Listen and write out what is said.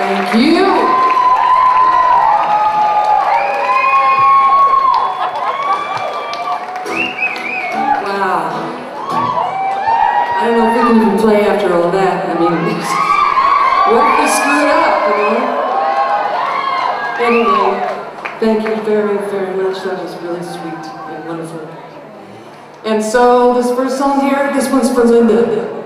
Thank you. Wow. I don't know if we can even play after all that. I mean, what if we screw it up, you know? Anyway, thank you very, very much. That was really sweet and wonderful. And so this first song here, this one's for Linda.